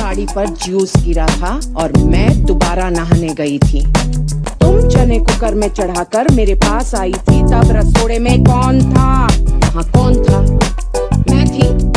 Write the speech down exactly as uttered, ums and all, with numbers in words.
साड़ी पर जूस गिरा था और मैं दोबारा नहाने गई थी। तुम चने कुकर में चढ़ाकर मेरे पास आई थी, तब रसोड़े में कौन था? हाँ, कौन था? मैं थी।